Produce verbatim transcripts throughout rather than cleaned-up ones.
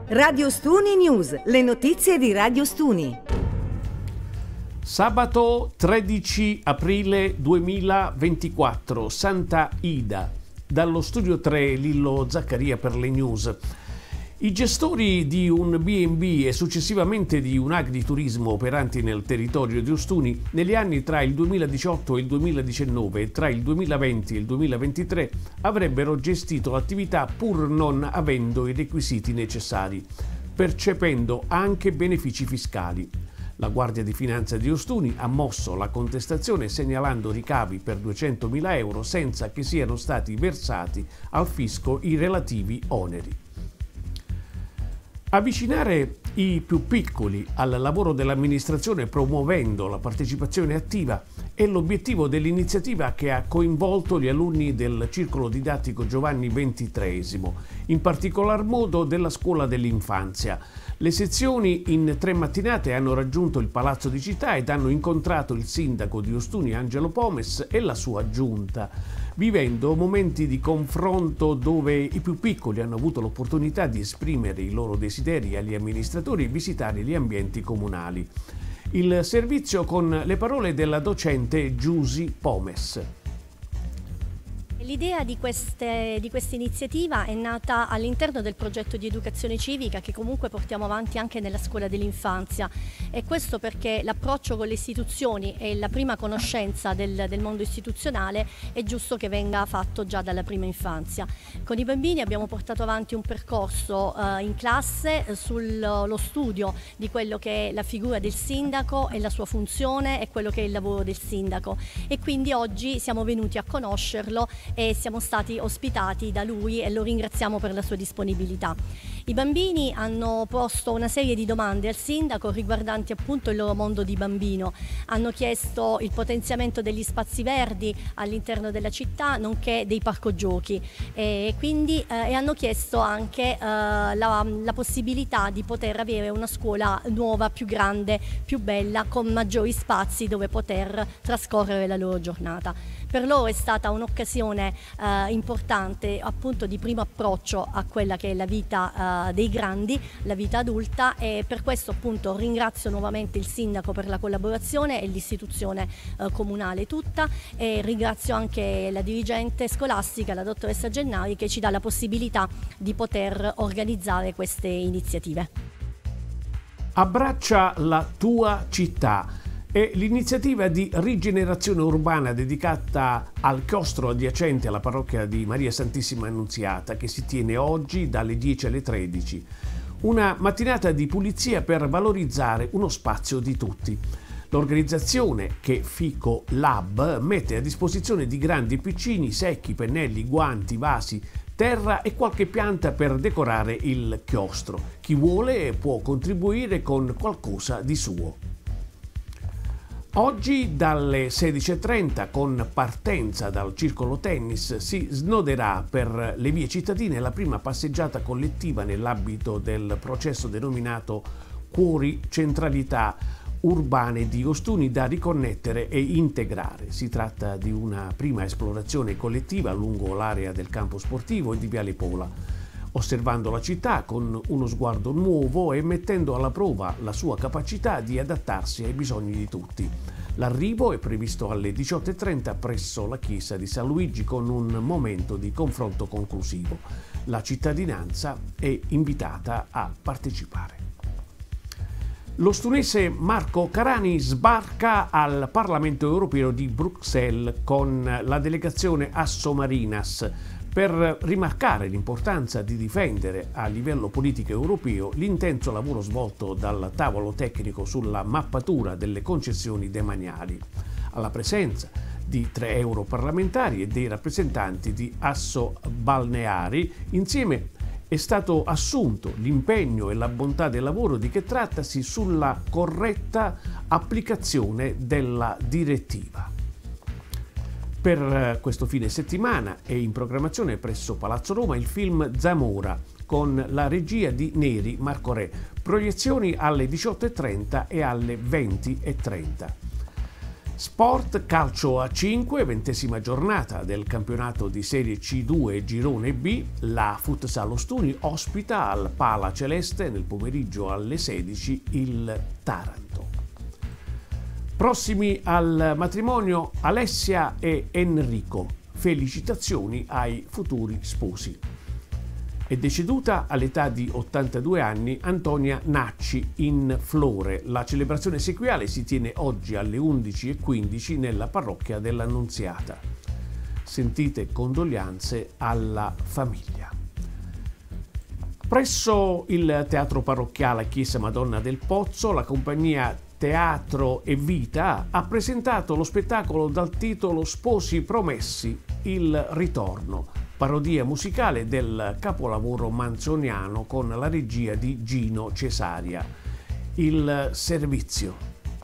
Radio Stuni News, le notizie di Radio Stuni. Sabato tredici aprile duemilaventiquattro, Santa Ida. Dallo studio tre Lillo Zaccaria per le news. I gestori di un B and B e successivamente di un agriturismo operanti nel territorio di Ostuni negli anni tra il duemiladiciotto e il duemiladiciannove e tra il duemilaventi e il duemilaventitré avrebbero gestito l'attività pur non avendo i requisiti necessari, percependo anche benefici fiscali. La Guardia di Finanza di Ostuni ha mosso la contestazione segnalando ricavi per duecentomila euro senza che siano stati versati al fisco i relativi oneri. Avvicinare i più piccoli al lavoro dell'amministrazione promuovendo la partecipazione attiva è l'obiettivo dell'iniziativa che ha coinvolto gli alunni del Circolo Didattico Giovanni ventitreesimo, in particolar modo della Scuola dell'Infanzia. Le sezioni in tre mattinate hanno raggiunto il Palazzo di Città ed hanno incontrato il sindaco di Ostuni Angelo Pomes e la sua giunta, vivendo momenti di confronto dove i più piccoli hanno avuto l'opportunità di esprimere i loro desideri agli amministratori e visitare gli ambienti comunali. Il servizio con le parole della docente Giusy Pomes. L'idea di queste, di questa iniziativa è nata all'interno del progetto di educazione civica che comunque portiamo avanti anche nella scuola dell'infanzia, e questo perché l'approccio con le istituzioni e la prima conoscenza del, del mondo istituzionale è giusto che venga fatto già dalla prima infanzia. Con i bambini abbiamo portato avanti un percorso eh, in classe eh, sullo studio di quello che è la figura del sindaco e la sua funzione e quello che è il lavoro del sindaco, e quindi oggi siamo venuti a conoscerlo e siamo stati ospitati da lui e lo ringraziamo per la sua disponibilità. I bambini hanno posto una serie di domande al sindaco riguardanti appunto il loro mondo di bambino. Hanno chiesto il potenziamento degli spazi verdi all'interno della città, nonché dei parco giochi, e quindi eh, e hanno chiesto anche eh, la, la possibilità di poter avere una scuola nuova, più grande, più bella, con maggiori spazi dove poter trascorrere la loro giornata. Per loro è stata un'occasione eh, importante appunto di primo approccio a quella che è la vita eh, dei grandi, la vita adulta, e per questo appunto ringrazio nuovamente il sindaco per la collaborazione e l'istituzione eh, comunale tutta, e ringrazio anche la dirigente scolastica, la dottoressa Gennari, che ci dà la possibilità di poter organizzare queste iniziative. Abbraccia la tua città. È l'iniziativa di rigenerazione urbana dedicata al chiostro adiacente alla parrocchia di Maria Santissima Annunziata, che si tiene oggi dalle dieci alle tredici. Una mattinata di pulizia per valorizzare uno spazio di tutti. L'organizzazione, che Fico Lab, mette a disposizione di grandi e piccini secchi, pennelli, guanti, vasi, terra e qualche pianta per decorare il chiostro. Chi vuole può contribuire con qualcosa di suo. Oggi dalle sedici e trenta, con partenza dal Circolo Tennis, si snoderà per le vie cittadine la prima passeggiata collettiva nell'ambito del processo denominato Cuori Centralità Urbane di Ostuni, da riconnettere e integrare. Si tratta di una prima esplorazione collettiva lungo l'area del campo sportivo e di Viale Pola, osservando la città con uno sguardo nuovo e mettendo alla prova la sua capacità di adattarsi ai bisogni di tutti. L'arrivo è previsto alle diciotto e trenta presso la chiesa di San Luigi, con un momento di confronto conclusivo. La cittadinanza è invitata a partecipare. L'ostunese Marco Carani sbarca al Parlamento europeo di Bruxelles con la delegazione Assomarinas, per rimarcare l'importanza di difendere a livello politico europeo l'intenso lavoro svolto dal tavolo tecnico sulla mappatura delle concessioni demaniali, alla presenza di tre europarlamentari e dei rappresentanti di Assobalneari. Insieme è stato assunto l'impegno e la bontà del lavoro di che trattasi sulla corretta applicazione della direttiva. Per questo fine settimana è in programmazione presso Palazzo Roma il film Zamora, con la regia di Neri Marco Re, proiezioni alle diciotto e trenta e alle venti e trenta. Sport, calcio a cinque, ventesima giornata del campionato di Serie C due Girone B. La Futsal Ostuni ospita al Pala Celeste nel pomeriggio alle sedici il Taranto. Prossimi al matrimonio Alessia e Enrico. Felicitazioni ai futuri sposi. È deceduta all'età di ottantadue anni Antonia Nacci in Flore. La celebrazione sequiale si tiene oggi alle undici e quindici nella parrocchia dell'Annunziata. Sentite condoglianze alla famiglia. Presso il Teatro Parrocchiale Chiesa Madonna del Pozzo, la compagnia Teatro e Vita ha presentato lo spettacolo dal titolo Sposi Promessi, il ritorno, parodia musicale del capolavoro manzoniano con la regia di Gino Cesaria. Il servizio.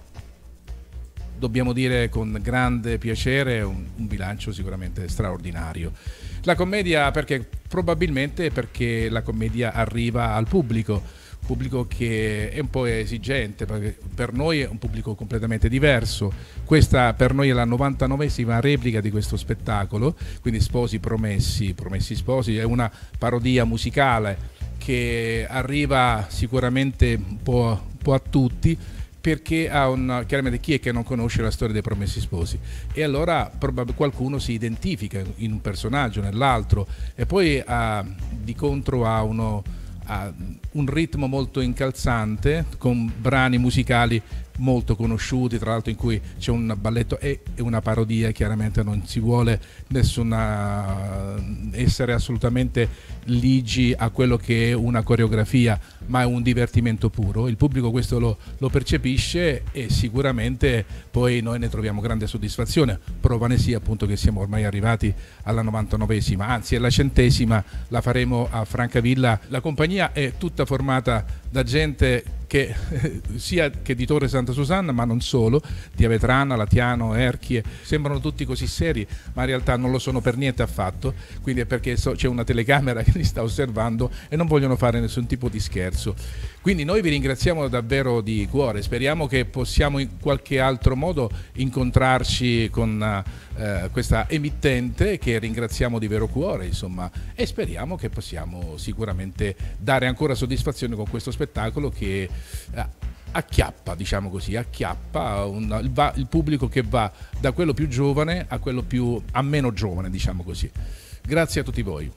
Dobbiamo dire con grande piacere un, un bilancio sicuramente straordinario. La commedia, perché probabilmente perché la commedia arriva al pubblico, pubblico che è un po' esigente, perché per noi è un pubblico completamente diverso. Questa per noi è la novantanovesima replica di questo spettacolo, quindi Sposi Promessi, Promessi Sposi, è una parodia musicale che arriva sicuramente un po', un po' a tutti, perché ha un, chiaramente chi è che non conosce la storia dei Promessi Sposi, e allora qualcuno si identifica in un personaggio, nell'altro, e poi ha, di contro ha uno ha un ritmo molto incalzante con brani musicali molto conosciuti, tra l'altro in cui c'è un balletto e una parodia. Chiaramente non si vuole nessuna essere assolutamente ligi a quello che è una coreografia, ma è un divertimento puro. Il pubblico questo lo, lo percepisce e sicuramente poi noi ne troviamo grande soddisfazione. Prova ne sia appunto che siamo ormai arrivati alla novantanovesima, anzi alla centesima, la faremo a Francavilla. La compagnia è tutta formata da gente che sia che di Torre Santa Susanna, ma non solo, di Avetrana, Latiano, Erchie, sembrano tutti così seri, ma in realtà non lo sono per niente affatto, quindi è perché so, c'è una telecamera che li sta osservando e non vogliono fare nessun tipo di scherzo. Quindi noi vi ringraziamo davvero di cuore, speriamo che possiamo in qualche altro modo incontrarci con eh, questa emittente, che ringraziamo di vero cuore, insomma, e speriamo che possiamo sicuramente dare ancora soddisfazione con questo spettacolo che eh, acchiappa, diciamo così, acchiappa un, il, va, il pubblico che va da quello più giovane a quello più a meno giovane, diciamo così. Grazie a tutti voi.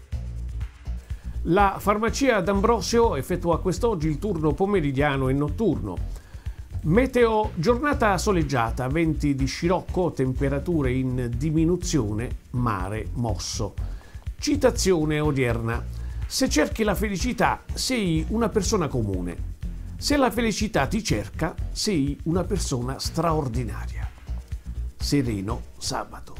La farmacia D'Ambrosio effettua quest'oggi il turno pomeridiano e notturno. Meteo: giornata soleggiata, venti di scirocco, temperature in diminuzione, mare mosso. Citazione odierna: se cerchi la felicità, sei una persona comune. Se la felicità ti cerca, sei una persona straordinaria. Sereno sabato.